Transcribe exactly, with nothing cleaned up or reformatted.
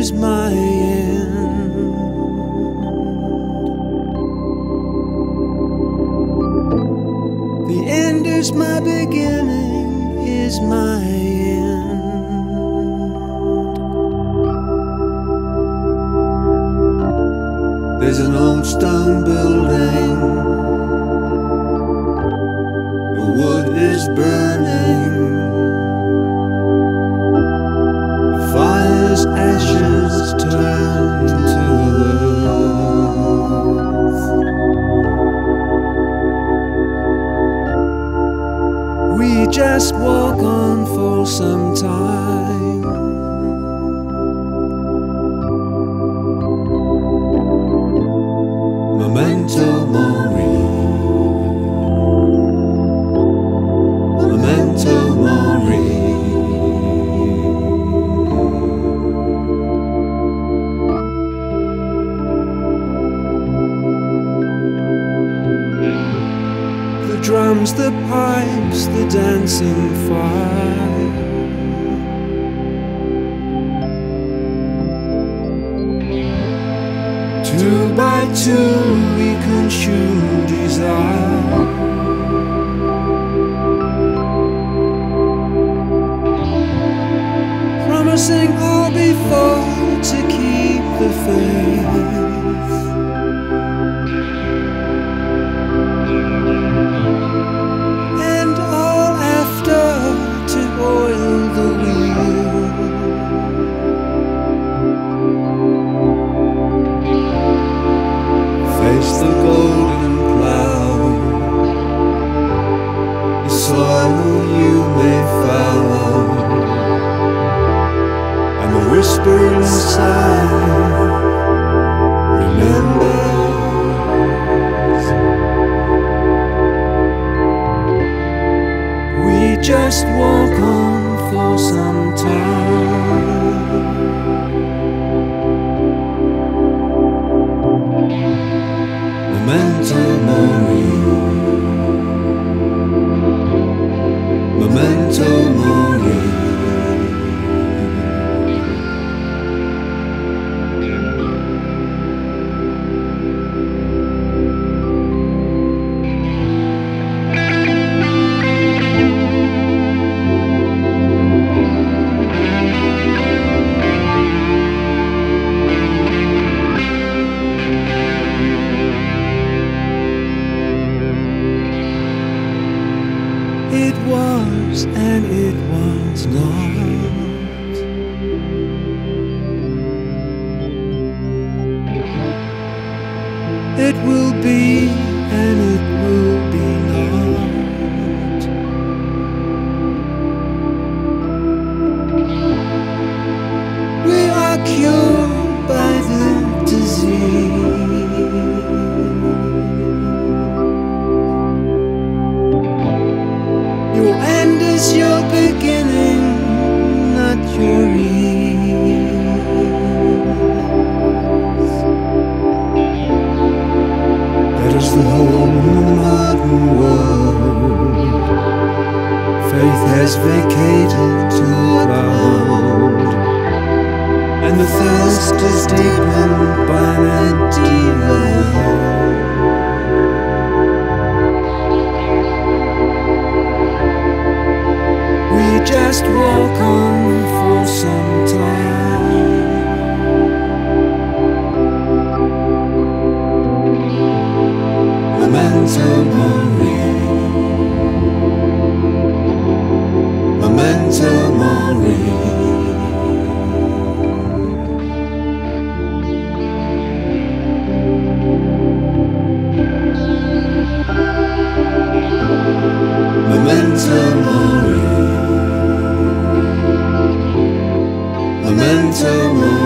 is my end. The end is my beginning, is my end. There's an old stone building, the wood is burning, the fire's ashes turn to earth. We just walk on for some time. Memento Mori, Memento Mori. The drums, the pipes, the dancing fire. Two by two we consume desire. Promising all before to keep the faith. And all after to oil the wheel. Face the golden cloud, the soil you may follow, and the whisper inside remembers. We just walk on for some time. Memento Mori, Memento Mori. It was and it was not. It will be and it will be not. We are cured by the disease. Your end is your beginning, not your ease. That is the whole modern world. Faith has vacated to the cloud, and the thirst is deepened by an empty world. We just walk on for some time. Memento Mori, Memento Mori. Memento Mori, Memento Mori.